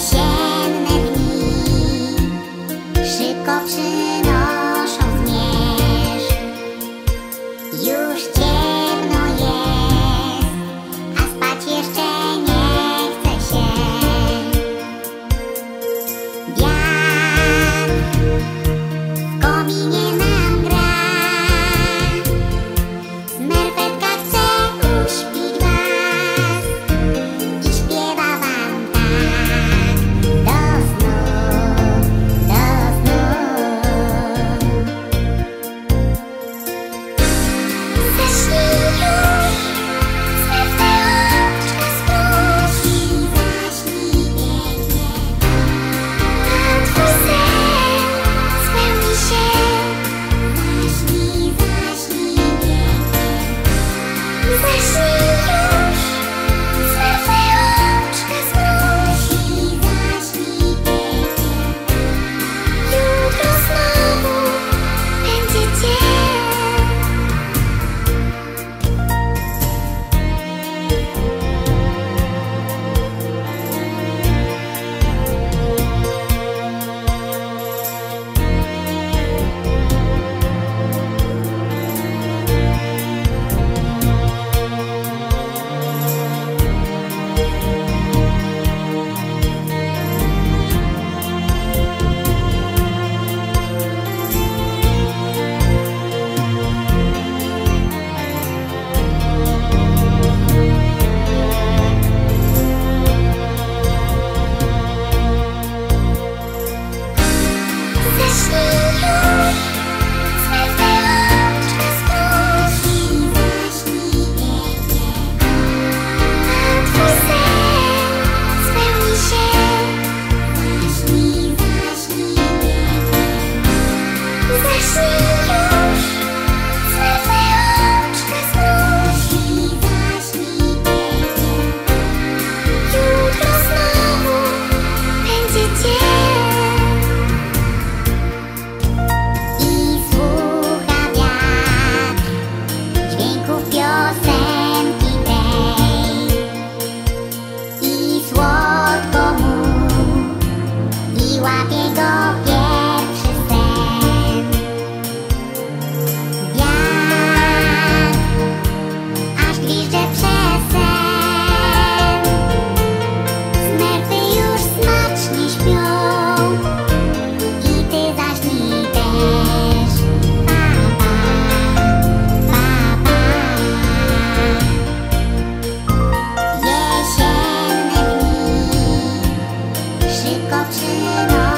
Jesienne dni szybko przynoszą zmierzch. Już ciemno jest, a spać jeszcze nie chce się. Wiatr w kominie nam gra, smerfetka chce uśpić was i śpiewa wam tak do snu, do snu. Zaśnij już, smerfne oczka spróż i zaśnij pięknie, a twój sen spełni się. Zaśnij, zaśnij pięknie. Zaśnij już, smerfne oczka spróż i zaśnij pięknie. Jutro znowu będzie dzień. Zaśnij już, smerfne oczka spróż i zaśnij pięknie, a twój sen spełni się. Zaśnij, zaśnij pięknie. Zaśnij już, smerfne oczka spróż i zaśnij pięknie. Jutro znowu będzie dzień. I słucha wiatr dźwięków piosenki tej, i słodko mu, i łapie go pierwszy sen. Wiatr aż gwizdże przez sen. Smerfy już smacznie śpią i ty zaśnij też. Pa, pa, pa, pa. Jesienne dni szybko przynoszą